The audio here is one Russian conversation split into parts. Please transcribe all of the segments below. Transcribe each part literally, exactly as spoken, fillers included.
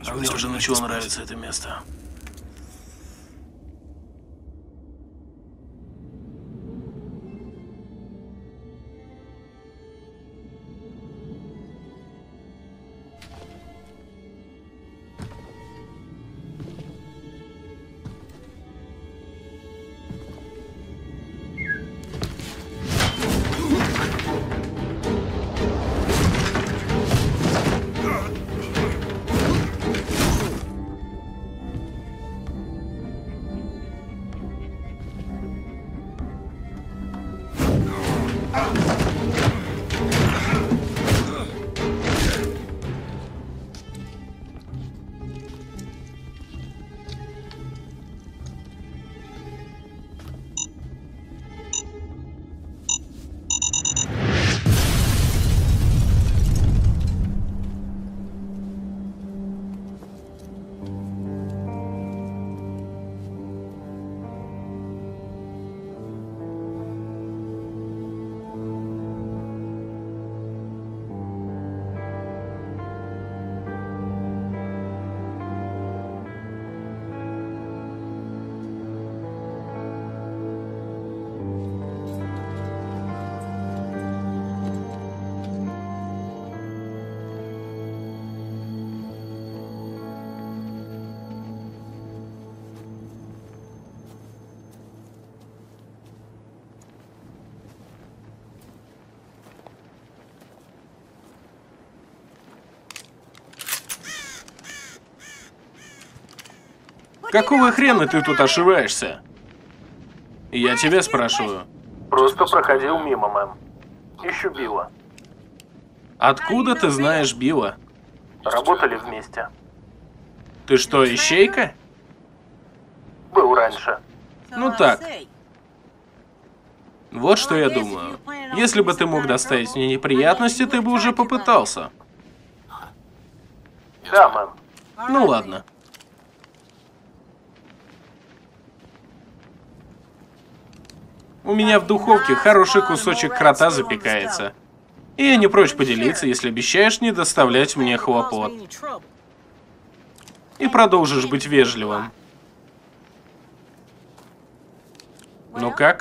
А мне уже начало нравиться это место. Какого хрена ты тут ошиваешься? Я тебя спрашиваю. Просто проходил мимо, мэм. Ищу Билла. Откуда ты знаешь Билла? Работали вместе. Ты что, ищейка? Был раньше. Ну так. Вот что я думаю. Если бы ты мог доставить мне неприятности, ты бы уже попытался. Да, мэм. Ну ладно. У меня в духовке хороший кусочек крота запекается. И я не прочь поделиться, если обещаешь не доставлять мне хлопот. И продолжишь быть вежливым. Ну как?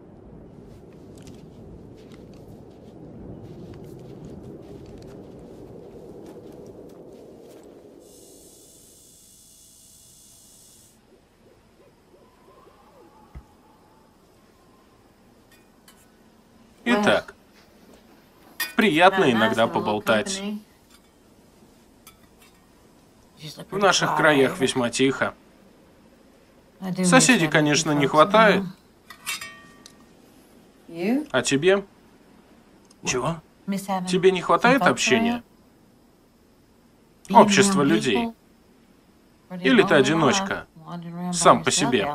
Итак, приятно иногда поболтать. В наших краях весьма тихо. Соседей, конечно, не хватает. А тебе? Чего? Тебе не хватает общения? Общества людей? Или ты одиночка? Сам по себе?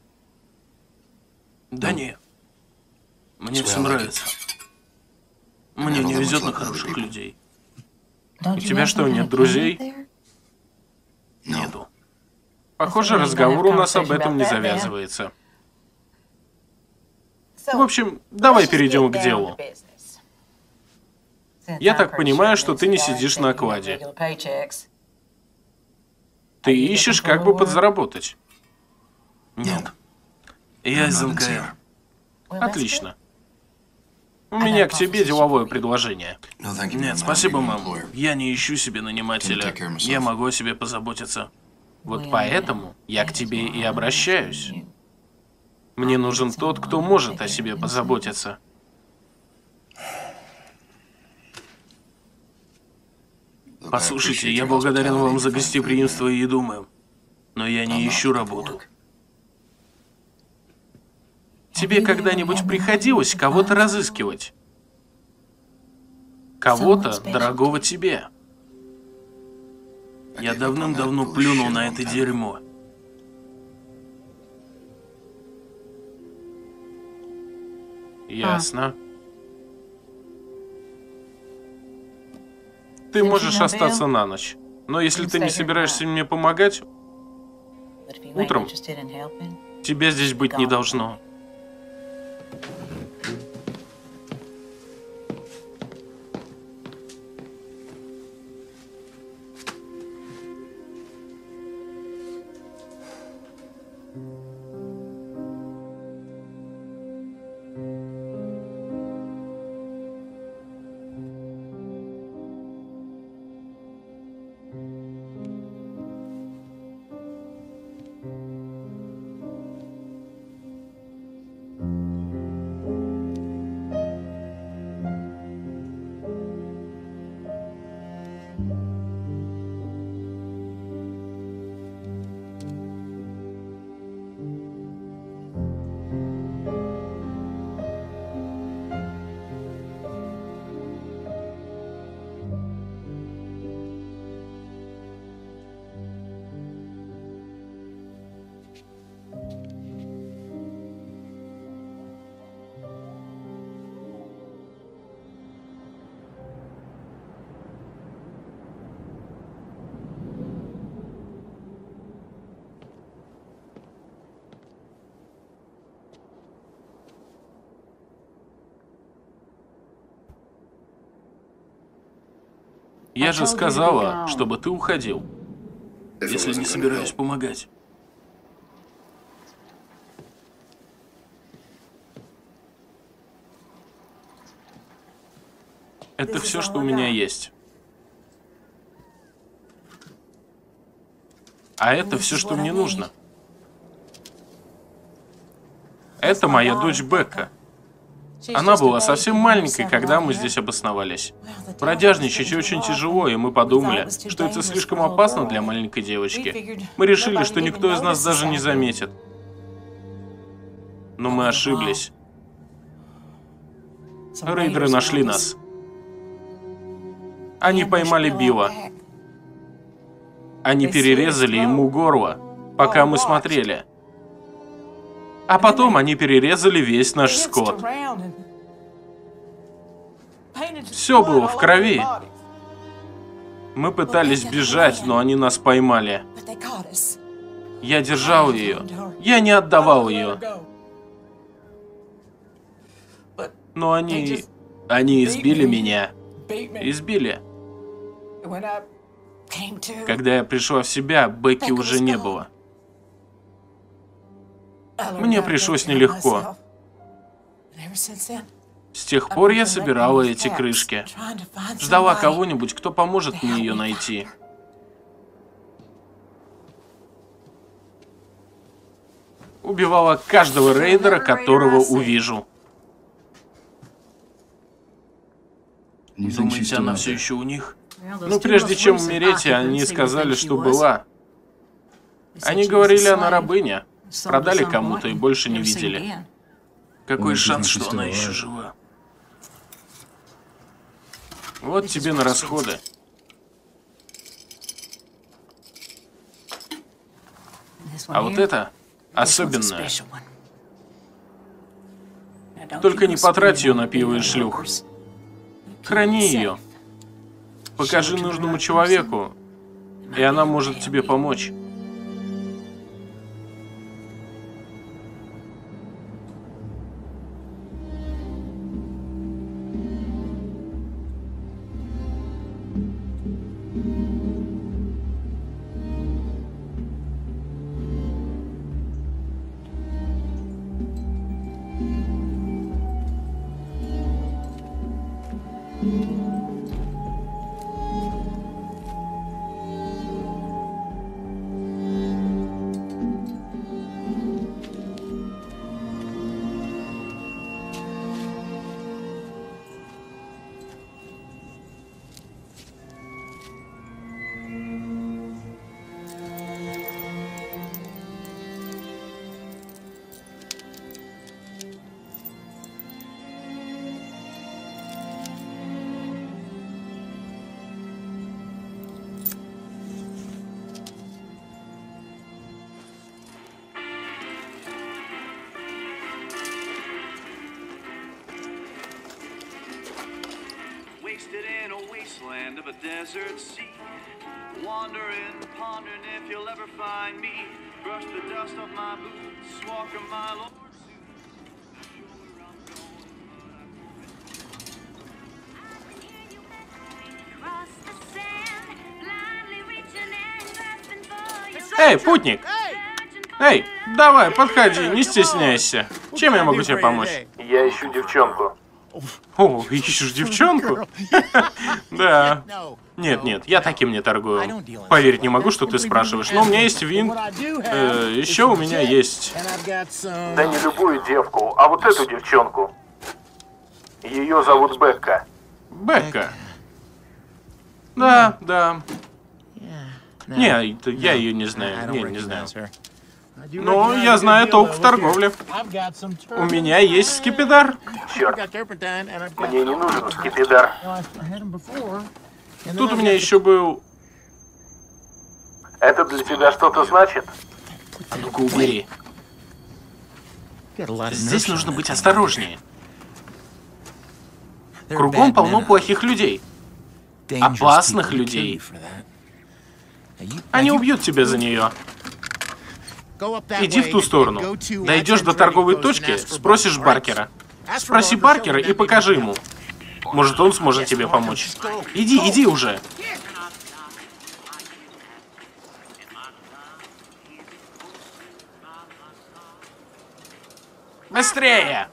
Да не. Мне все нравится. Мне не везет на хороших людей. У тебя что, нет друзей? Нету. Похоже, разговор у нас об этом не завязывается. В общем, давай перейдем к делу. Я так понимаю, что ты не сидишь на окладе. Ты ищешь, как бы подзаработать. Нет. Я из эн ка эр. Отлично. У меня к тебе деловое предложение. Нет, спасибо, мам. Я не ищу себе нанимателя. Я могу о себе позаботиться. Вот поэтому я к тебе и обращаюсь. Мне нужен тот, кто может о себе позаботиться. Послушайте, я благодарен вам за гостеприимство и еду, мэм. Но я не ищу работу. Тебе когда-нибудь приходилось кого-то разыскивать? Кого-то, дорогого тебе? Я давным-давно плюнул на это дерьмо. Ясно. Ты можешь остаться на ночь. Но если ты не собираешься мне помогать, утром тебя здесь быть не должно. Я же сказала, чтобы ты уходил, если не собираюсь помогать. Это все, что у меня есть. А это все, что мне нужно. Это моя дочь Бекка. Она была совсем маленькой, когда мы здесь обосновались. Бродяжничать очень тяжело, и мы подумали, что это слишком опасно для маленькой девочки. Мы решили, что никто из нас даже не заметит. Но мы ошиблись. Рейдеры нашли нас. Они поймали Билла. Они перерезали ему горло, пока мы смотрели. А потом они перерезали весь наш скот. Все было в крови. Мы пытались бежать, но они нас поймали. Я держал ее. Я не отдавал ее. Но они... Они избили меня. Избили. Когда я пришла в себя, Бекки уже не было. Мне пришлось нелегко. С тех пор я собирала эти крышки. Ждала кого-нибудь, кто поможет мне ее найти. Убивала каждого рейдера, которого увижу. Думаете, она все еще у них? Ну, прежде чем умереть, они сказали, что была. Они говорили, она рабыня. Продали кому-то и больше не видели. Какой шанс, что она еще жива? Вот тебе на расходы. А вот это особенное. Только не потрать ее на пиво и шлюх. Храни ее. Покажи нужному человеку, и она может тебе помочь. In a wasteland of a desert sea, wandering, pondering if you'll ever find me. Brush the dust off my boots, walk a mile or two. Эй, путник! Эй, давай, подходи, не стесняйся. Чем я могу тебе помочь? Я ищу девчонку. О, ищешь девчонку? Да. Нет, нет, я таким не торгую. Поверить не могу, что ты спрашиваешь, но у меня есть винт. Э, еще у меня есть... Да не любую девку, а вот эту девчонку. Ее зовут Бекка. Бекка. Да, да. Не, я ее не знаю. Не, не знаю. Но я знаю толк в торговле. У меня есть скипидар. Черт. Мне не нужен скипидар. Тут у меня еще был... Это для тебя что-то значит? А ну-ка убери. Здесь нужно быть осторожнее. Кругом полно плохих людей. Опасных людей. Они убьют тебя за нее. Иди в ту сторону. Дойдешь до торговой точки, спросишь Баркера. Спроси Баркера и покажи ему. Может, он сможет тебе помочь. Иди, иди уже. Быстрее!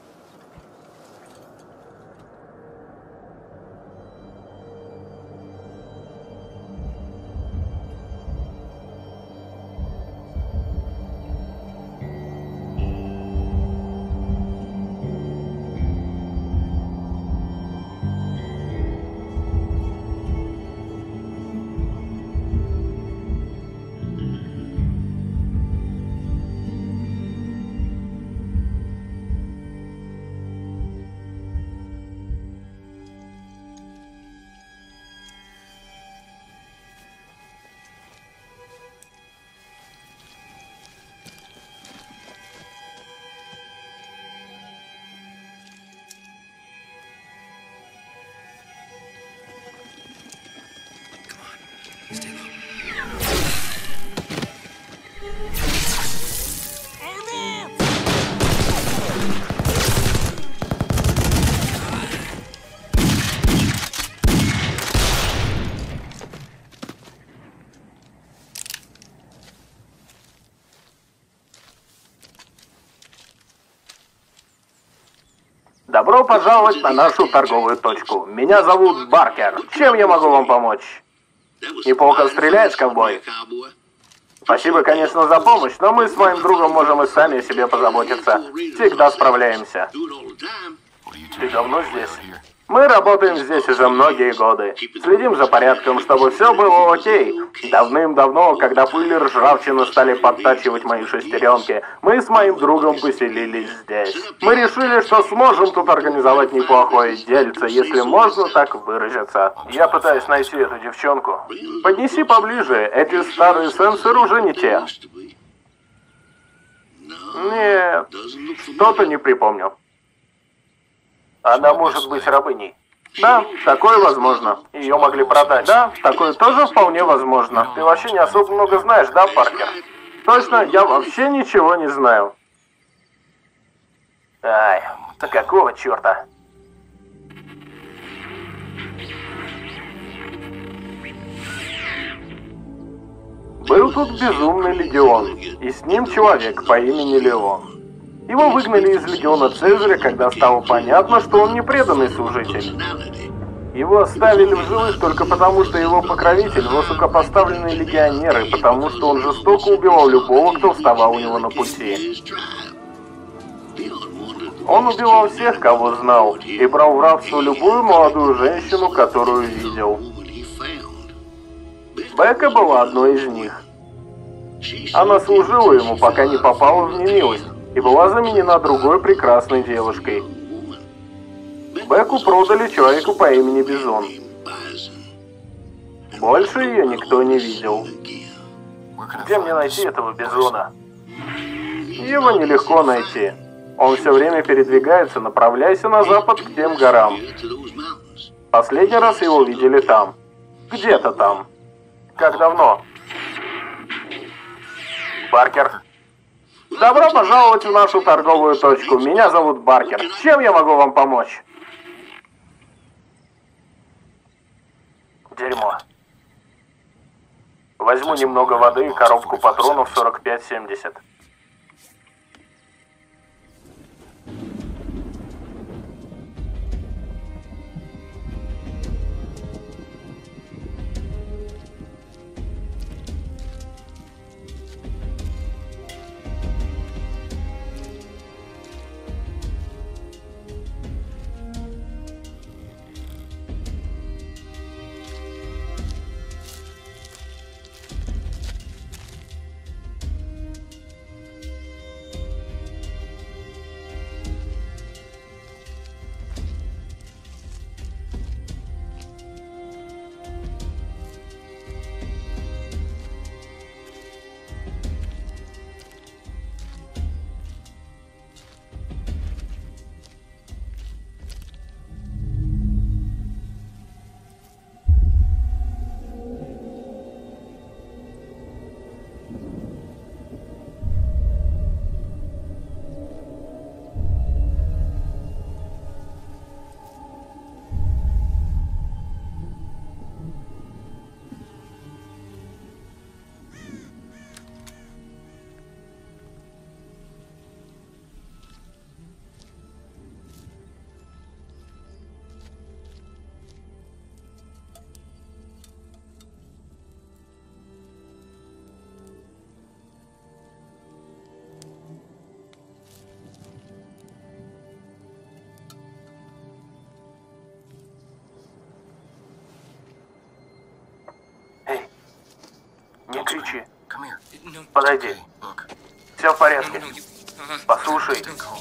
Добро пожаловать на нашу торговую точку. Меня зовут Баркер. Чем я могу вам помочь? Неплохо стреляешь, ковбой? Спасибо, конечно, за помощь, но мы с моим другом можем и сами о себе позаботиться. Всегда справляемся. Ты давно здесь? Мы работаем здесь уже многие годы. Следим за порядком, чтобы все было окей. Давным-давно, когда пыль и ржавчина стали подтачивать мои шестеренки, мы с моим другом поселились здесь. Мы решили, что сможем тут организовать неплохое дельце, если можно так выразиться. Я пытаюсь найти эту девчонку. Поднеси поближе, эти старые сенсоры уже не те. Нет, что-то не припомню. Она может быть рабыней. Да, такое возможно. Ее могли продать. Да, такое тоже вполне возможно. Ты вообще не особо много знаешь, да, Паркер? Точно, я вообще ничего не знаю. Ай, да какого черта? Был тут безумный легион, и с ним человек по имени Леон. Его выгнали из легиона Цезаря, когда стало понятно, что он не преданный служитель. Его оставили в живых только потому, что его покровитель — высокопоставленный легионер, и потому что он жестоко убивал любого, кто вставал у него на пути. Он убивал всех, кого знал, и брал в рабство любую молодую женщину, которую видел. Бекка была одной из них. Она служила ему, пока не попала в немилость, и была заменена другой прекрасной девушкой. Бекку продали человеку по имени Бизон. Больше ее никто не видел. Где мне найти этого Бизона? Его нелегко найти. Он все время передвигается, направляясь на запад к тем горам. Последний раз его видели там. Где-то там. Как давно? Баркер. Добро пожаловать в нашу торговую точку. Меня зовут Баркер. Чем я могу вам помочь? Дерьмо. Возьму немного воды и коробку патронов сорок пять семьдесят. Не кричи. Подойди. Все в порядке. Послушай.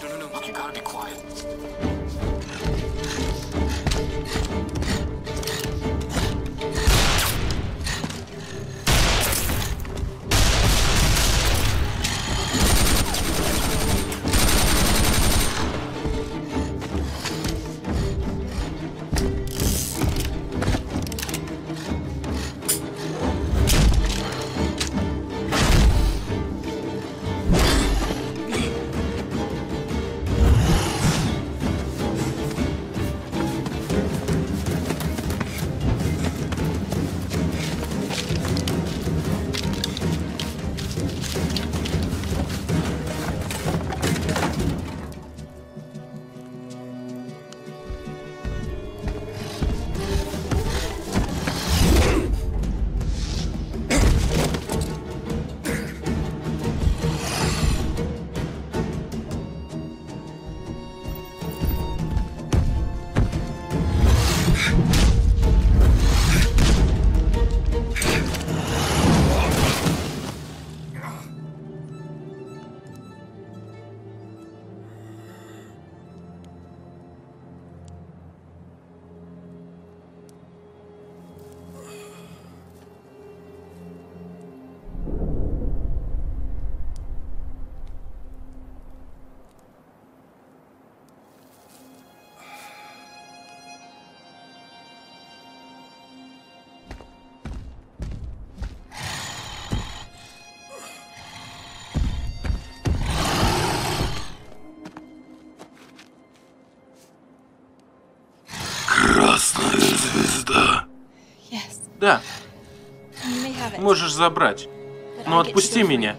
Красная звезда. Да. Можешь забрать. Но отпусти меня.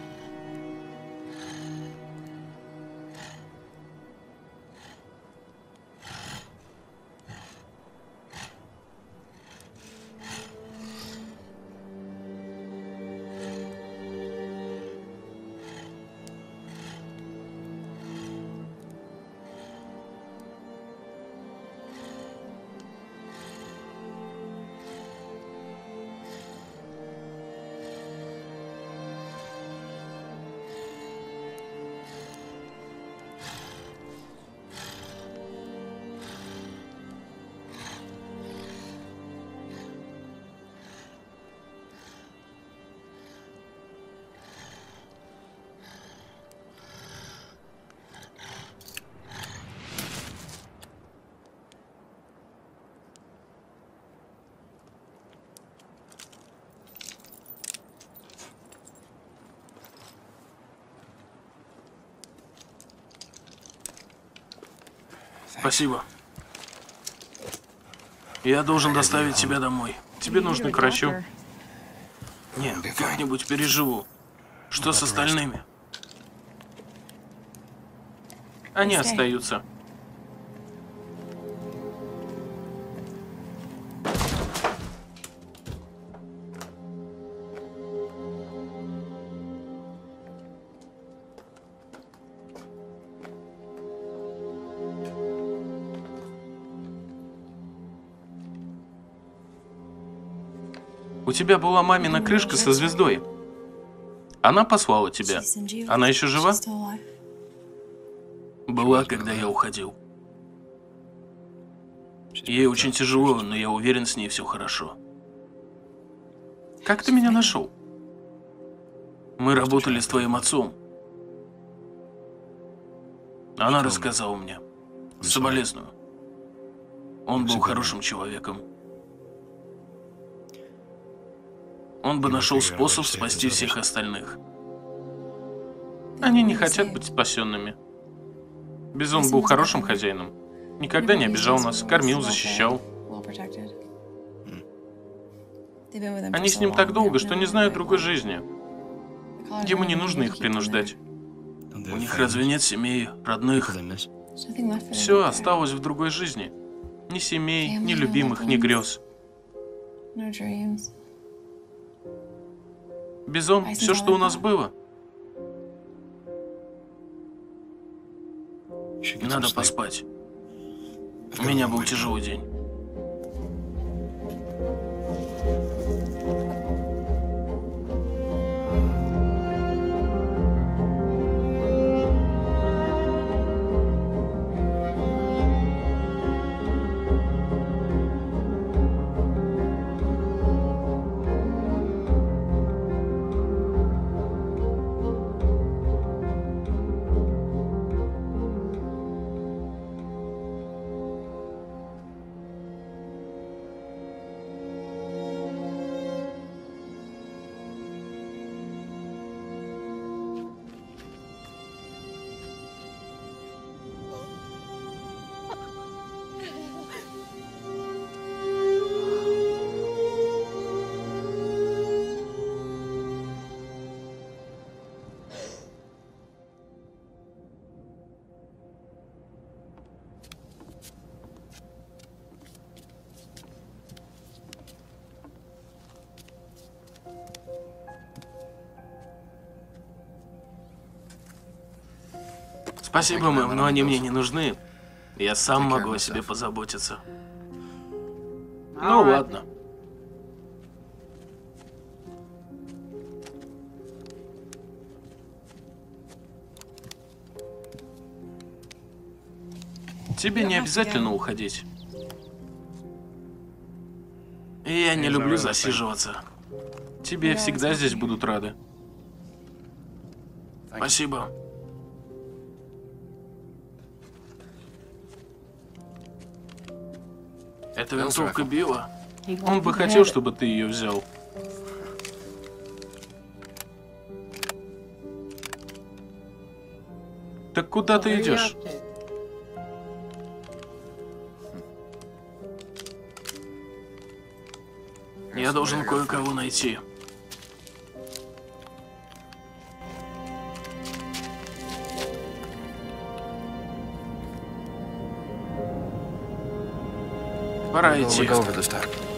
Спасибо. Я должен доставить тебя домой. Тебе нужно к врачу? Нет, как-нибудь переживу. Что с остальными? Они остаются. У тебя была мамина крышка со звездой. Она послала тебя. Она еще жива? Была, когда я уходил. Ей очень тяжело, но я уверен, с ней все хорошо. Как ты меня нашел? Мы работали с твоим отцом. Она рассказала мне. Соболезную. Он был хорошим человеком. Он бы нашел способ спасти всех остальных. Они не хотят быть спасенными. Бизон был хорошим хозяином. Никогда не обижал нас, кормил, защищал. Они с ним так долго, что не знают другой жизни. Ему не нужно их принуждать. У них разве нет семей, родных? Все осталось в другой жизни. Ни семей, ни любимых, ни грез. Бизон, все, что у нас было. Надо поспать. У меня был тяжелый день. Спасибо, мэм, но они мне не нужны. Я сам могу о себе позаботиться. Ну ладно. Тебе не обязательно уходить. Я не люблю засиживаться. Тебе всегда здесь будут рады. Спасибо. Это винтовка Билла. Он бы хотел, чтобы ты ее взял. Так куда ты идешь? Я должен кое-кого найти. Пора идти.